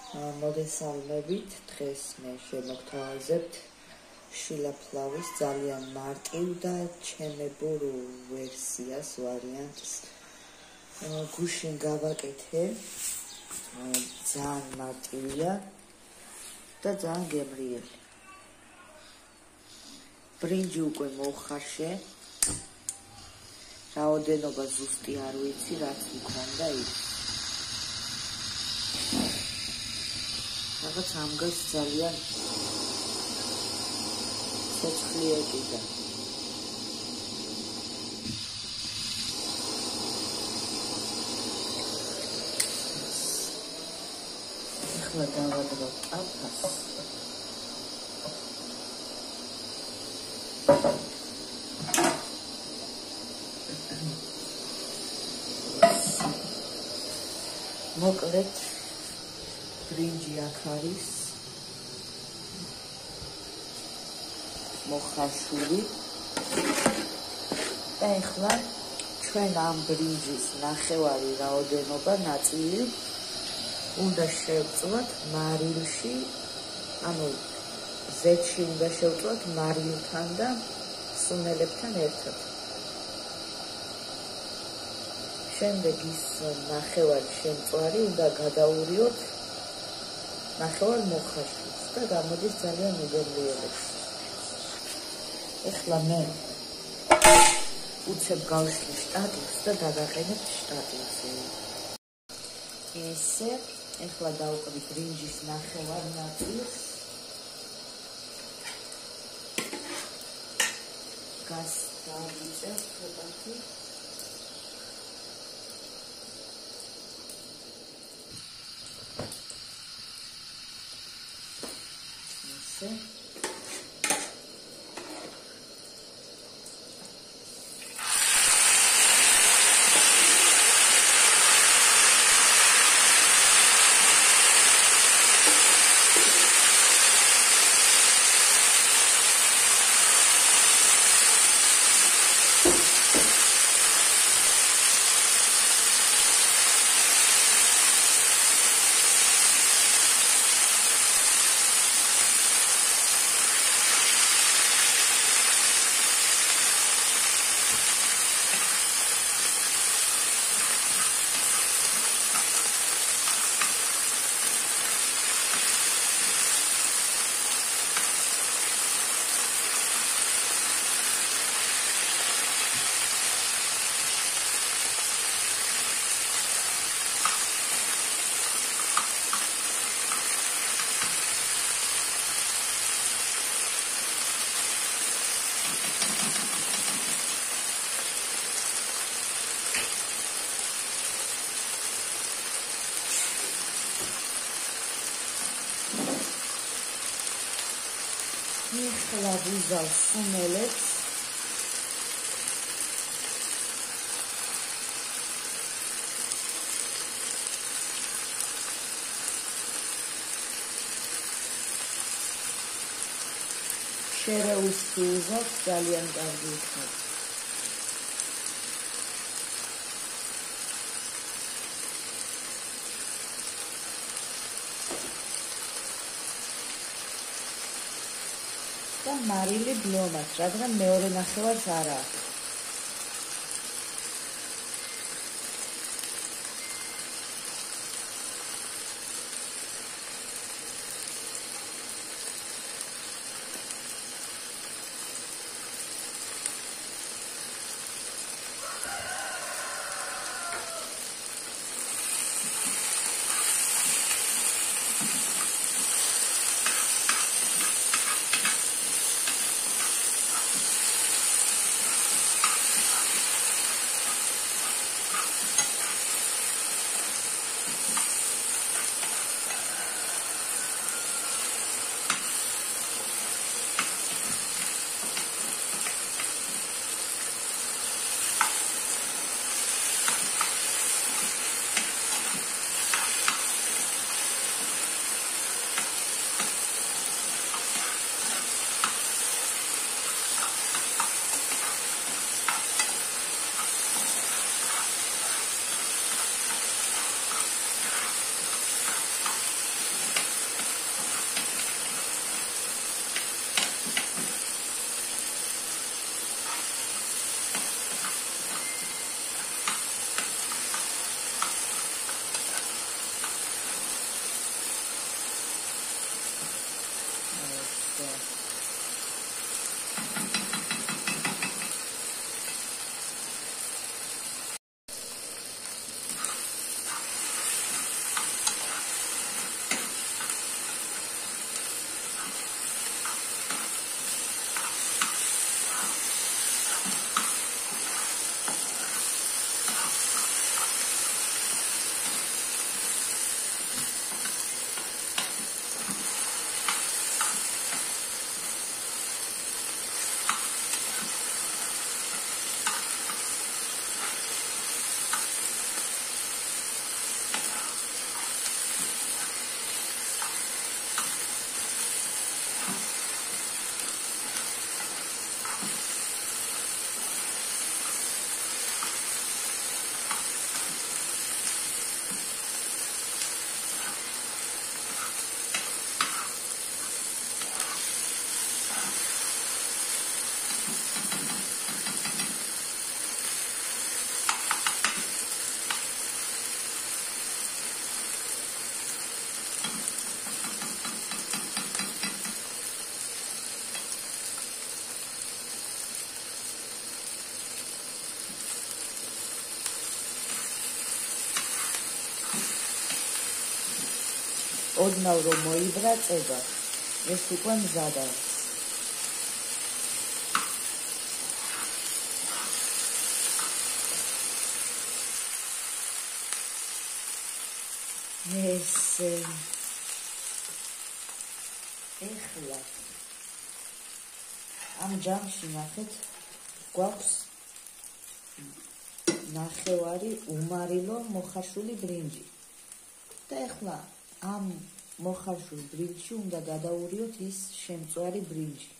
მოგესალმებით. დღეს მე შემოგთავაზებთ შვილაფლავის ძალიან მარტივ და ჩემებურ ვერსიას, ვარიანტს. გუშინ გავაკეთე, ძალიან მარტივია და ძალიან გემრიელი. ბრინჯი უკვე მოვხარშე, რაოდენობა ზუსტი არ ვიცი, რაც მქონდა იქ. რაღაც ამგას ძალიან ცეცხლი ეკიდა. ახლა დავადრობ ტაფას. მოკლედ ბრინჯი აქ არის მოხარშული და ახლა ჩვენ ამ ბრინჯის ნახევარი რაოდენობა ნაწილი უნდა შევწვათ მარილში, ანუ ზეთში უნდა შევწვათ მარილთან და სუნელებთან ერთად. შემდეგ ის ნახევარი შემწვარი უნდა გადაურიოთ ნახევარ მოხარშულს და გამოდის ძალიან მეგობრიელი. ეხლა მე უცებ გავშლი შტატივს და დაგაყენებ შტატივზე. ესე ეხლა დავუკრით ბრინჯის ნახევარ ნაწილს. გას დავიწევ ცოტათი. ესე ეხლა ვიზავ სუნელებს. შერეულს ვიზავ, ძალიან კარგი იქნება. და მარილი ბლომას, რადგან მეორე ნახევარს არ აქვს. ოდნავ რომ მოიბრა წება. ეს უკვე მზად არის. ესე ეხლა ამ ჯამში ნახეთ გვაქვს ნახევარი უმარილო მოხარშული ბრინჯი და ეხლა ამ მოხარშულ ბრინჯში უნდა გადაურიოთ ის შემწვარი ბრინჯი.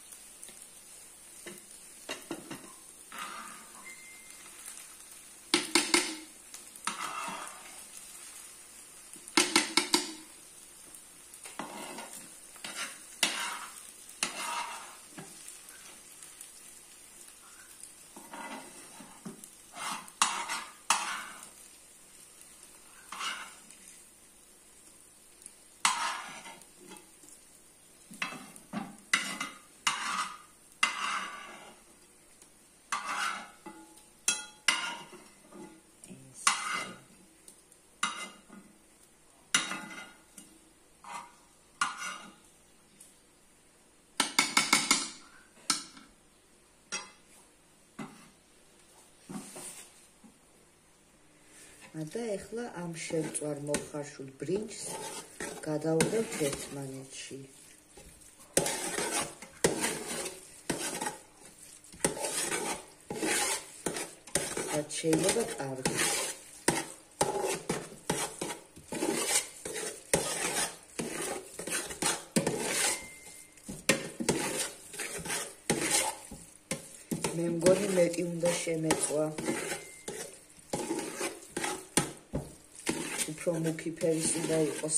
და ეხლა ამ შემწვარ მოხარშულ ბრინჯს გადავდევთ ერთმანეთში. და შეიძლება კარგი. მე მგონი მეტი უნდა შემეწვა. უფრო მუქი ფერის უნდა იყოს.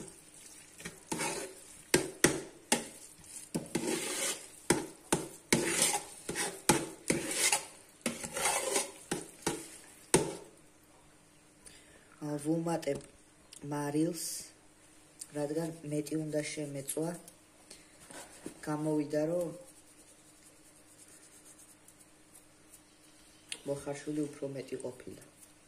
ვუმატებ მარილს, რადგან მეტი უნდა შემეწვა. გამოვიდა რომ მოხარშული უფრო მეტი ყოფილა.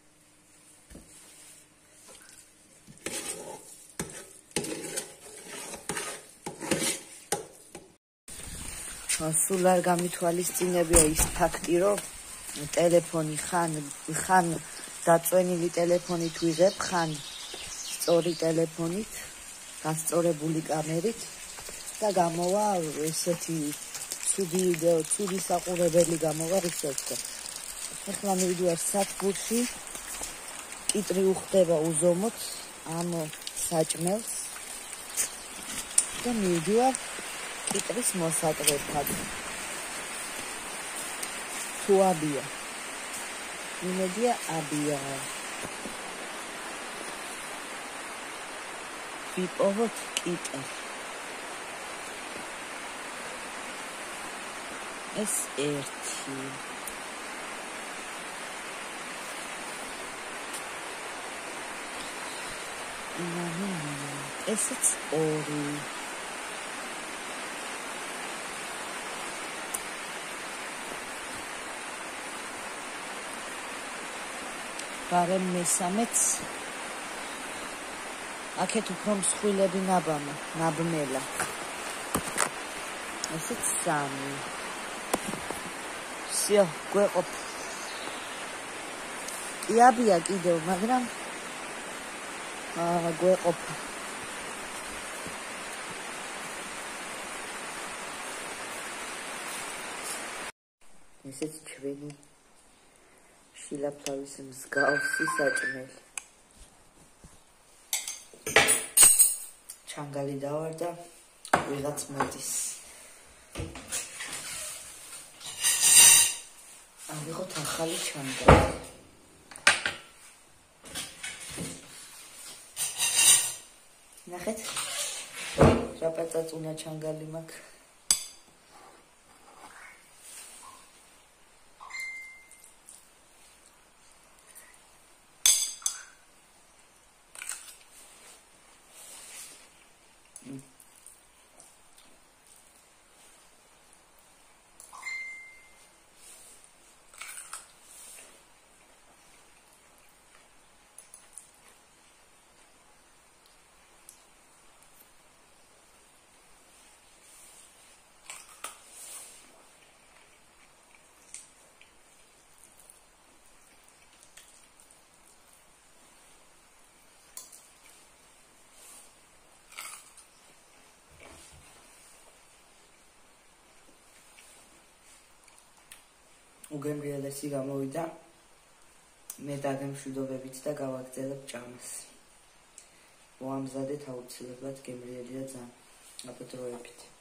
სულ არ გამითვალისწინებია ის ფაქტი, რომ ტელეფონი ხან დაწვენილი ტელეფონით ვიღებ, ხან სწორი ტელეფონით, გასწორებული კამერით და გამოვა ესეთი ცუდი ვიდეო, ცუდი საყურებელი გამოვა რუსეთზე. ეხლა მივიდივარ სათბურში, კიტრი უხდება უზომოდ ამ საჭმელს და მივიდივარ კიტრის მოსაკრებად. თუ აბია. იმედია აბია. ვიპოვოთ კიტრი. ეს ერთი. ესეც ორი. გარემ მესამეც აქეთ უფრო მსხვილები ნაბმელა. ესეც სამი. всё, გვეყოფ. იაბია კიდევ, მაგრამ გვეყოფ. ესეც ჩვენი შილაფლავის მსგავსი საჭმელი. ჩანგალი დავარ და ვიღაც მოდის. ავიღოთ ახალი ჩანგალი. ნახეთ, რა პაწაწუნა ჩანგალი მაქვს. უგემრიელესი გამოვიდა. მე დაგემშვიდობებით და გავაგრძელებ ჭამას. მოამზადეთ აუცილებლად გემრიელია ძალიან. აბა დროებით.